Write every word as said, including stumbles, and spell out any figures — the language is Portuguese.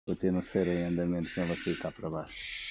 Continua a ser em andamento que ela fica cá para baixo.